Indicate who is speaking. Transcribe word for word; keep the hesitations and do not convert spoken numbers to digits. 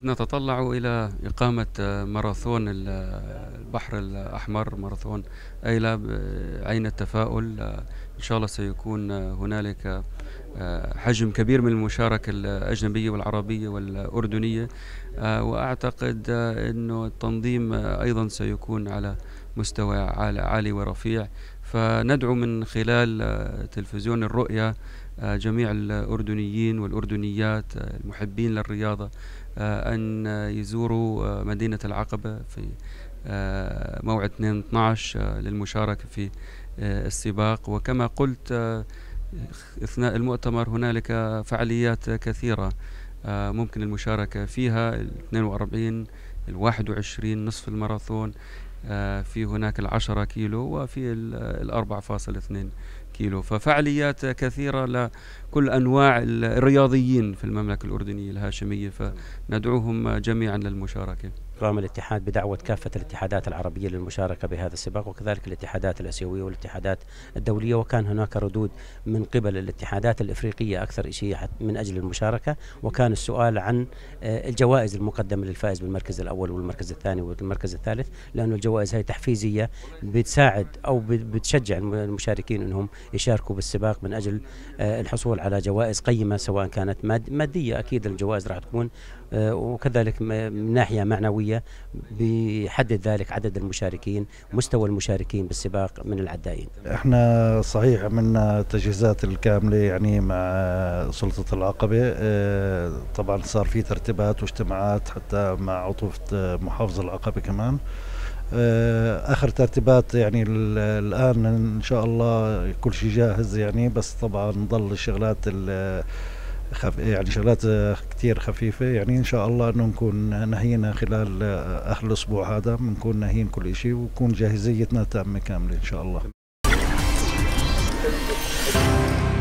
Speaker 1: نتطلع إلى إقامة ماراثون ال- البحر الأحمر، ماراثون أيلا بعين التفاؤل. إن شاء الله سيكون هنالك حجم كبير من المشاركة الأجنبية والعربية والأردنية. وأعتقد أنه التنظيم أيضا سيكون على مستوى عال- عالي ورفيع. فندعو من خلال تلفزيون الرؤيا جميع الأردنيين والأردنيات المحبين للرياضة أن يزوروا مدينة العقبة في موعد اثنين عشر للمشاركة في السباق. وكما قلت أثناء المؤتمر هنالك فعاليات كثيرة ممكن المشاركة فيها: الاثنين وأربعين، الواحد وعشرين، نصف الماراثون، في هناك العشرة كيلو، وفي الأربعة فاصل اثنين كيلو. ففعاليات كثيرة لكل أنواع الرياضيين في المملكة الأردنية الهاشمية، فندعوهم جميعا للمشاركة.
Speaker 2: قام الاتحاد بدعوة كافة الاتحادات العربية للمشاركة بهذا السباق، وكذلك الاتحادات الآسيوية والاتحادات الدولية، وكان هناك ردود من قبل الاتحادات الإفريقية أكثر شيء من أجل المشاركة. وكان السؤال عن الجوائز المقدمة للفائز بالمركز الأول والمركز الثاني والمركز الثالث، لأن الجوائز هي تحفيزية بتساعد أو بتشجع المشاركين أنهم يشاركوا بالسباق من أجل الحصول على جوائز قيمة، سواء كانت مادية، أكيد الجوائز راح تكون، وكذلك من ناحية معنوية بيحدد ذلك عدد المشاركين، مستوى المشاركين بالسباق من العدائين.
Speaker 3: احنا صحيح عملنا التجهيزات الكاملة يعني مع سلطة العقبة. طبعا صار في ترتيبات واجتماعات حتى مع عطوفة محافظ العقبة كمان. اخر ترتيبات يعني الان ان شاء الله كل شيء جاهز يعني، بس طبعا ضل الشغلات خف يعني شغلات كتير خفيفة يعني. إن شاء الله إنه نكون نهينا خلال آخر الأسبوع هذا، بنكون ناهين كل إشي وكون جاهزيتنا تامة كاملة إن شاء الله.